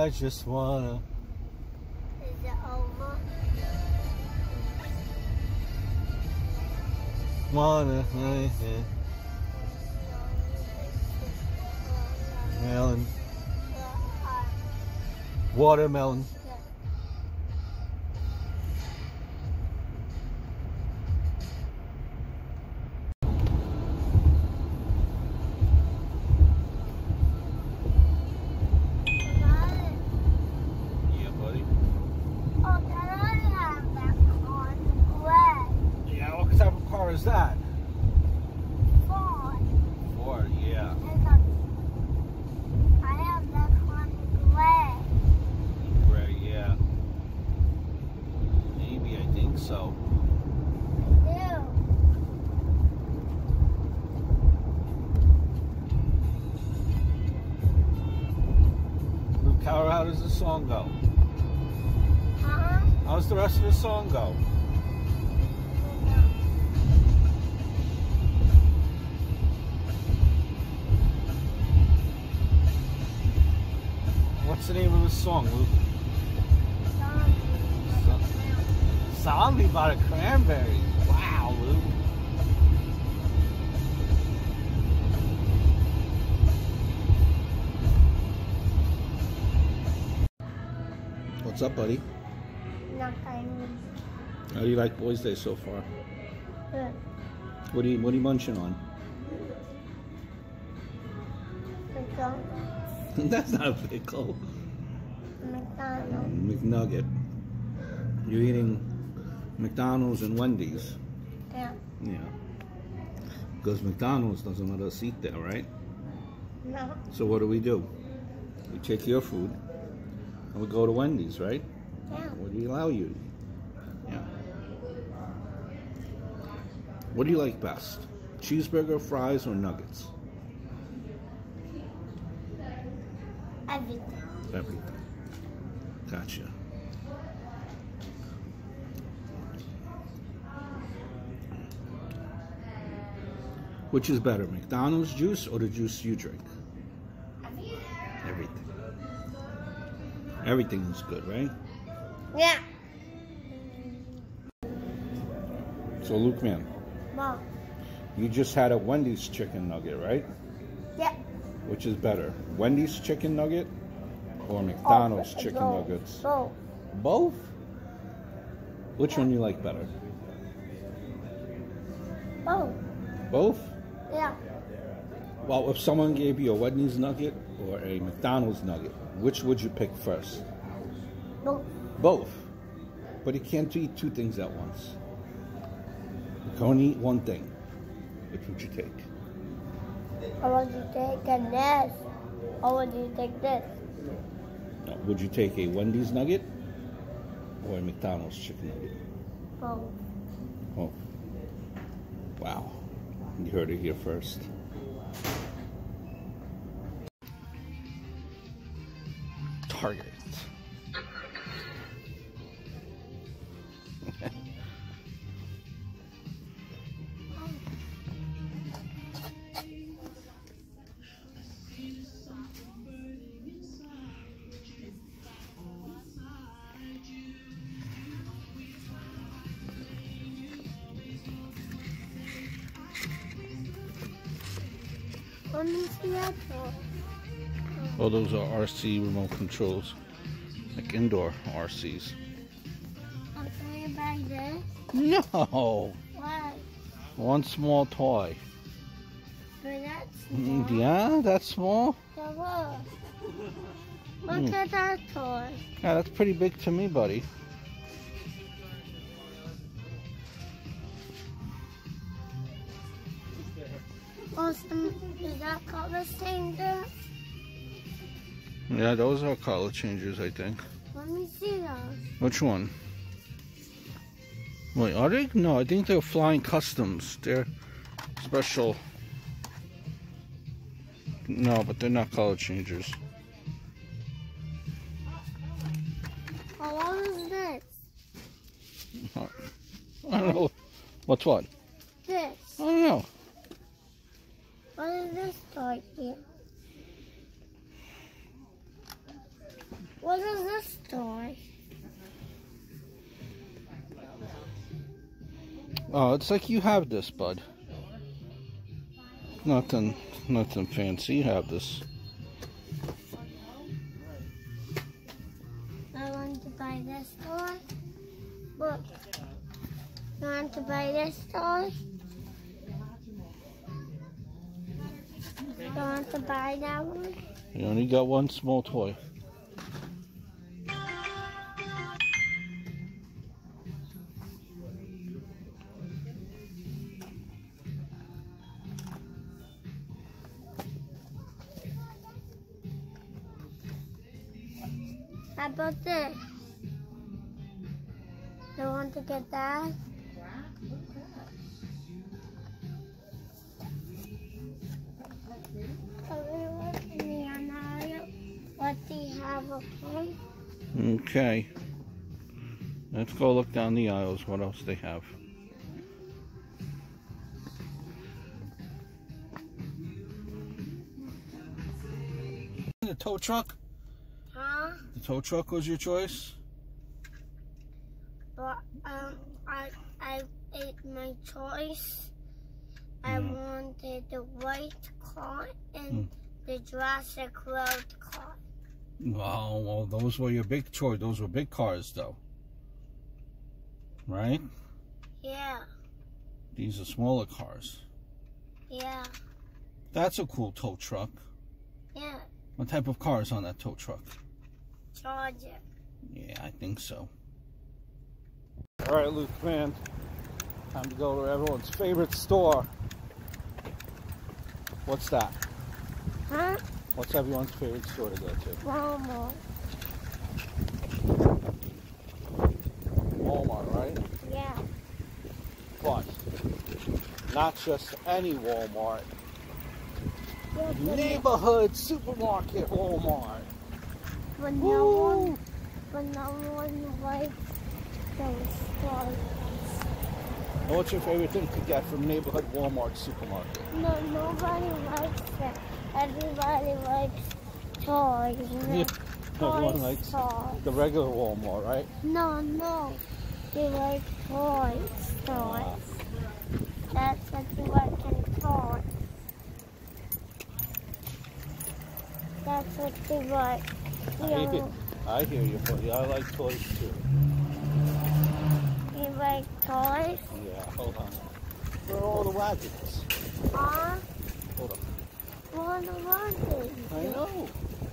I just wanna. Is it over? Wanna. Melon. Watermelon. Is that? Ford, yeah. I have that one gray. Gray, yeah. Maybe, I think so. Ew. Luke, how does the song go? Huh? How's the rest of the song go? What's the name of the song, Luke? Zombie by the Cranberries. Wow, Luke. What's up, buddy? Nothing. How do you like Boys Day so far? Good. What are you munching on? McDonald's. That's not a pickle. McDonald's. McNugget. You're eating McDonald's and Wendy's. Yeah. Yeah. Because McDonald's doesn't let us eat there, right? No. So what do? We take your food and we go to Wendy's, right? Yeah. What do you allow you to eat? Yeah. What do you like best? Cheeseburger, fries, or nuggets? Everything. Everything. Gotcha. Which is better, McDonald's juice or the juice you drink? Everything. Everything is good, right? Yeah. So, Luke, man, Mom. you just had a Wendy's chicken nugget, right? Yeah. Which is better, Wendy's chicken nugget or McDonald's chicken both. nuggets? Both. Both? Which one you like better? Both. Both? Yeah. Well, if someone gave you a Wendy's nugget or a McDonald's nugget, which would you pick first? Both. Both. But you can't eat two things at once. You can only eat one thing. Which would you take? Or would you take this? Or would you take this? Would you take a Wendy's nugget or a McDonald's chicken nugget? Both. Oh. Wow. You heard it here first. Target. Let me see that toy. Oh, those are RC remote controls. Like indoor RCs. Can we buy this? No! Why? One small toy. But that's small. Yeah, that's small? So look at that toy. Yeah, that's pretty big to me, buddy. Awesome. Is that color changer? Yeah, those are color changers, I think. Let me see those. Which one? Wait, are they? No, I think they're flying customs. They're special. No, but they're not color changers. Oh, what is this? I don't know. What's what? This. I don't know. What is this toy here? Oh, it's like you have this, bud. Nothing fancy. You have this. I want to buy this toy. Look. You want to buy this toy? You want to buy that one? You only got one small toy. How about this? You want to get that? What do you have, okay? Okay. Let's go look down the aisles. What else they have? The tow truck? Huh? The tow truck was your choice? But I ate my choice. I wanted the white car and the Jurassic World car. Well, those were your big choice. Those were big cars, though. Right? Yeah. These are smaller cars. Yeah. That's a cool tow truck. Yeah. What type of car is on that tow truck? Charger. Yeah, I think so. All right, Luke, man. Time to go to everyone's favorite store. What's that? Huh? What's everyone's favorite store to go to? Walmart. Walmart, right? Yeah. But not just any Walmart. Neighborhood supermarket Walmart. But no one likes those stores. What's your favorite thing to get from neighborhood Walmart supermarket? No, nobody likes it. Everybody likes toys. Yeah, everyone likes toys. the regular Walmart, right? No. They like toys. That's what they like in toys. That's what they like. I hear you, buddy. I like toys too. You like toys? Yeah, hold on. Where are all the wagons? Huh? Hold on. What the wagons? I know.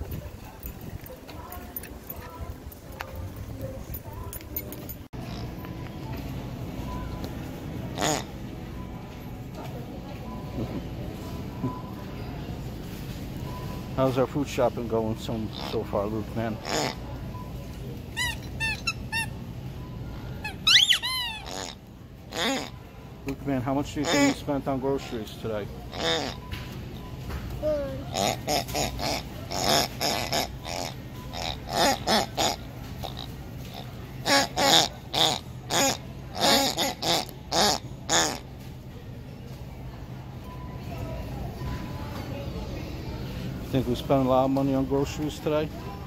How's our food shopping going so far, Luke, man? Luke, man, how much do you think you spent on groceries today? Think we spent a lot of money on groceries today?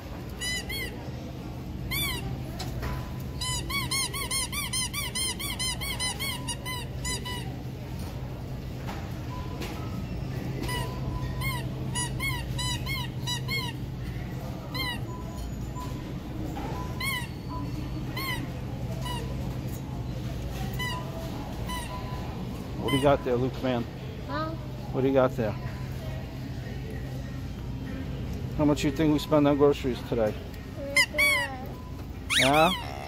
What do you got there, Luke, man? Huh? What do you got there? How much do you think we spent on groceries today? Yeah?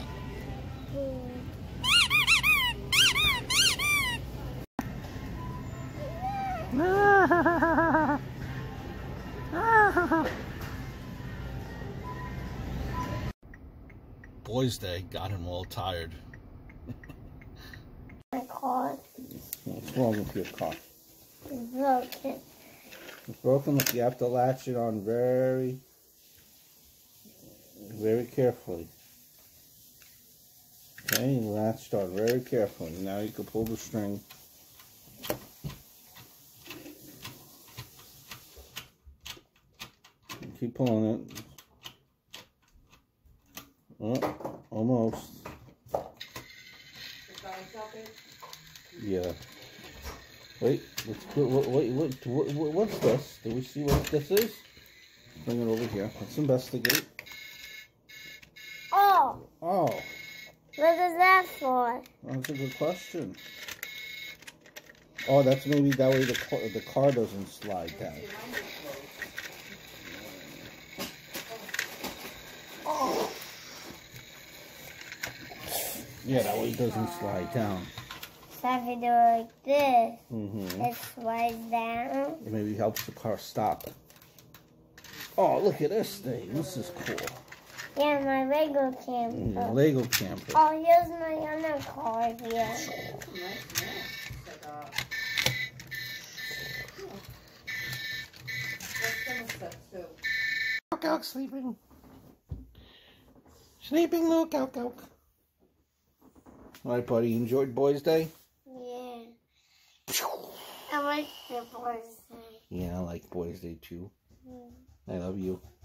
Boys' Day got him all tired. My car What's wrong with your car? is broken. It's broken. Look, you have to latch it on very carefully. Okay, latched on very carefully. Now you can pull the string. Keep pulling it. Oh, almost. Yeah. Wait, let's put, what's this? Do we see what this is? Bring it over here. Let's investigate. Oh. Oh. What is that for? That's a good question. Oh, that's maybe that way the car doesn't slide down. Oh. Yeah, that way it doesn't slide down. So if you do it like this, Mm-hmm. it slides down. It maybe helps the car stop. Oh, look at this thing. This is cool. Yeah, my Lego camper. Lego camper. Oh, here's my other car here. Luke, sleeping. Sleeping, Luke, out. All right, buddy. You enjoyed Boys' Day? Yeah. I like the Boys' Day. Yeah, I like Boys' Day too. I love you.